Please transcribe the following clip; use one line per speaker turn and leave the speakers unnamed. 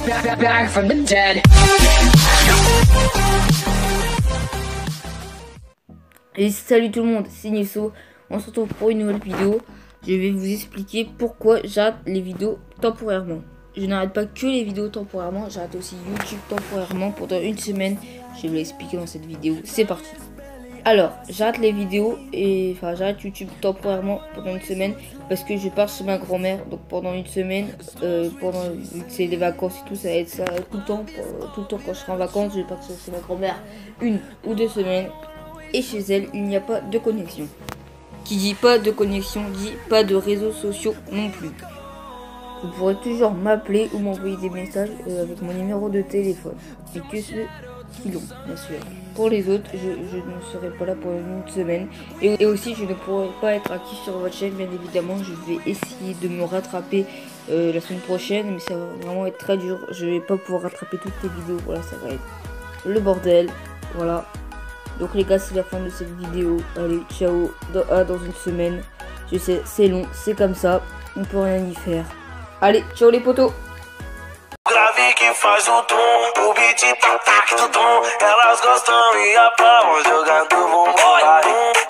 Back from the dead.
Et salut tout le monde, c'est Nisso. On se retrouve pour une nouvelle vidéo. Je vais vous expliquer pourquoi j'arrête les vidéos temporairement. Je n'arrête pas que les vidéos temporairement, j'arrête aussi YouTube temporairement pendant une semaine. Je vais vous l'expliquer dans cette vidéo. C'est parti. Alors, j'arrête les vidéos et j'arrête YouTube temporairement pendant une semaine parce que je pars chez ma grand-mère. Donc pendant une semaine, vu que c'est les vacances et tout, ça va être ça tout le temps quand je serai en vacances, je vais partir chez ma grand-mère 1 ou 2 semaines. Et chez elle, il n'y a pas de connexion. Qui dit pas de connexion, dit pas de réseaux sociaux non plus. Vous pourrez toujours m'appeler ou m'envoyer des messages avec mon numéro de téléphone. Et que ceux qui l'ont, bien sûr. Pour les autres, je ne serai pas là pendant une semaine. Et aussi, je ne pourrai pas être actif sur votre chaîne, bien évidemment. Je vais essayer de me rattraper la semaine prochaine, mais ça va vraiment être très dur. Je vais pas pouvoir rattraper toutes les vidéos. Voilà, ça va être le bordel. Voilà. Donc les gars, c'est la fin de cette vidéo. Allez, ciao, dans une semaine. Je sais, c'est long, c'est comme ça. On peut rien y faire. Allez, ciao les potos.
Grave que faz o tom, o beat tac do tom. Elas gostam e aplaudem jogando bumbum.